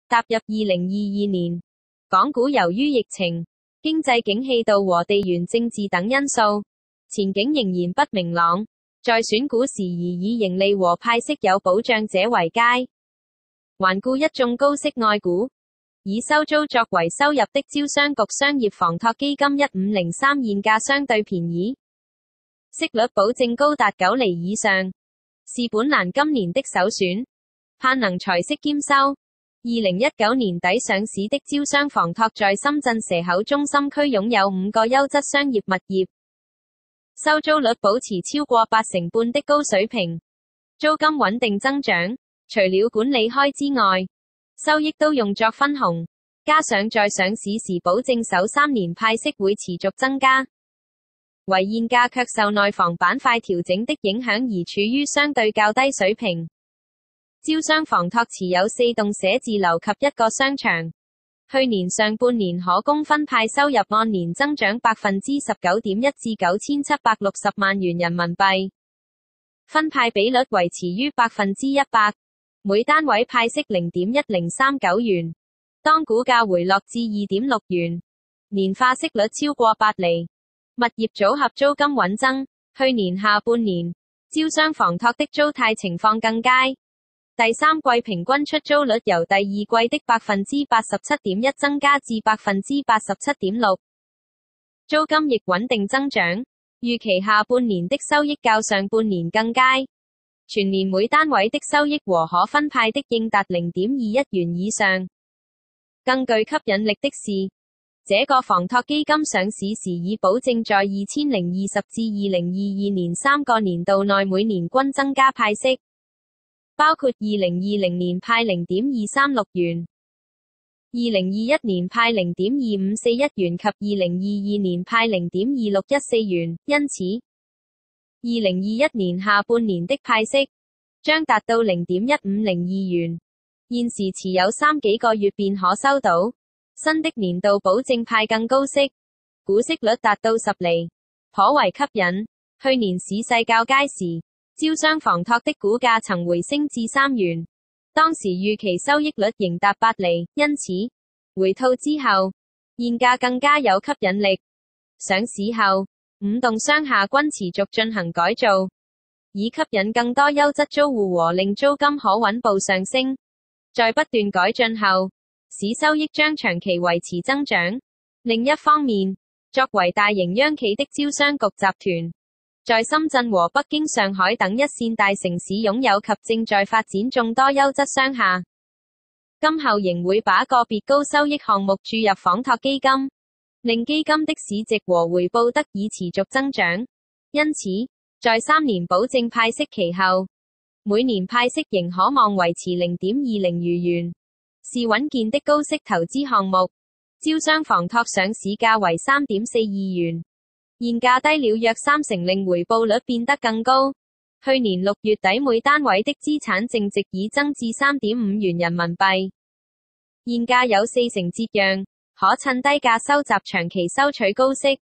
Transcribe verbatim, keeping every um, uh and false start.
踏入二零二二年，港股由於疫情、經濟景氣度和地緣政治等因素，前景仍然不明朗。在選股時宜以盈利和派息有保障者為佳。環顧一眾高息愛股，以收租作為收入的招商局商業房託基金一五零三現價相對便宜，息率保證高達九厘以上，是本欄今年的首選，盼能財息兼收。二零一九年底上市的招商房託在深圳蛇口中心區擁有五個優質商業物業，收租率保持超過八成半的高水平，租金穩定增長。除了管理開支外，收益都用作分紅，加上在上市時保證首三年派息會持續增加，唯現價卻受內房板塊調整的影響而處於相對較低水平。招商房託持有四棟寫字樓及一個商場，去年上半年可供分派收入按年增長百分之十九點一至九千七百六十萬元人民幣，分派比率維持於百分之一百，每單位派息零點一零三九元，當股價回落至二點六元，年化息率超過八厘，物業組合租金穩增。去年下半年，招商房託的租貸情況更佳。第三季平均出租率由第二季的百分之八十七點一增加至百分之八十七點六，租金亦穩定增長，預期下半年的收益較上半年更佳，全年每單位的收益和可分派的應達零點二一元以上。更具吸引力的是，這個房託基金上市時已保證在二千零二十至二零二二年三個年度內每年均增加派息，包括二零二零年派零點二三六元，二零二一年派零點二五四一元及二零二二年派零點二六一四元，因此，二零二一年下半年的派息將達到零點一五零二元，現時持有三幾個月便可收到，新的年度保證派更高息，股息率達到十厘，頗為吸引。去年市勢較佳時，招商房託的股價曾回升至三元，當時預期收益率仍達八厘，因此回吐之後，現價更加有吸引力。上市後，五棟商廈均持續進行改造，以吸引更多優質租戶和令租金可穩步上升。在不斷改進後，市收益將長期維持增長。另一方面，作為大型央企的招商局集團，在深圳和北京、上海等一線大城市擁有及正在發展眾多優質商廈，今後仍會把個別高收益項目注入房託基金，令基金的市值和回報得以持續增長。因此，在三年保證派息期後，每年派息仍可望維持零點二零餘元，是穩健的高息投資項目。招商房託上市價為三點四二元。現價低了約三成，令回報率變得更高。去年六月底每單位的資產淨值已增至三點五元人民幣，現價有四成折讓，可趁低價收集長期收取高息。